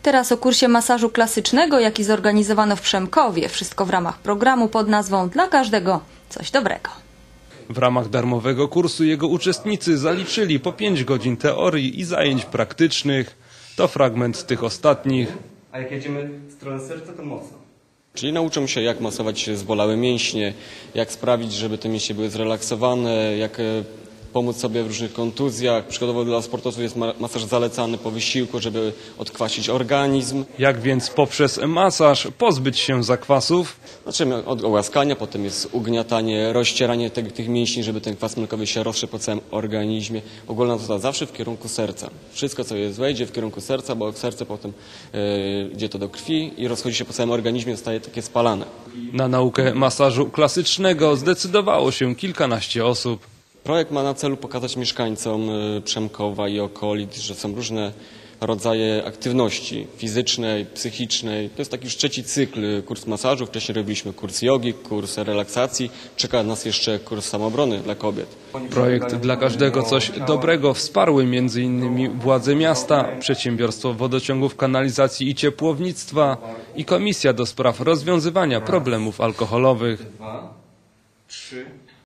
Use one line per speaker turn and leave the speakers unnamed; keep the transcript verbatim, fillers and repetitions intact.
Teraz o kursie masażu klasycznego, jaki zorganizowano w Przemkowie. Wszystko w ramach programu pod nazwą Dla każdego coś dobrego.
W ramach darmowego kursu jego uczestnicy zaliczyli po pięć godzin teorii i zajęć praktycznych. To fragment z tych ostatnich.
A jak jedziemy w stronę serca, to mocno.
Czyli nauczą się, jak masować zbolałe mięśnie, jak sprawić, żeby te mięśnie były zrelaksowane, jak pomóc sobie w różnych kontuzjach. Przykładowo dla sportowców jest masaż zalecany po wysiłku, żeby odkwasić organizm.
Jak więc poprzez masaż pozbyć się zakwasów?
Zaczynamy od ołaskania, potem jest ugniatanie, rozcieranie tych, tych mięśni, żeby ten kwas mlekowy się rozszedł po całym organizmie. Ogólna metoda zawsze w kierunku serca. Wszystko, co jest złe, idzie w kierunku serca, bo serce potem yy, idzie to do krwi i rozchodzi się po całym organizmie, zostaje takie spalane.
Na naukę masażu klasycznego zdecydowało się kilkanaście osób.
Projekt ma na celu pokazać mieszkańcom Przemkowa i okolic, że są różne rodzaje aktywności fizycznej, psychicznej. To jest taki już trzeci cykl kurs masażu. Wcześniej robiliśmy kurs jogi, kurs relaksacji. Czeka nas jeszcze kurs samoobrony dla kobiet.
Projekt Dla każdego coś dobrego wsparły między innymi władze miasta, Przedsiębiorstwo Wodociągów, Kanalizacji i Ciepłownictwa i Komisja do spraw rozwiązywania problemów alkoholowych.
Dwa, trzy.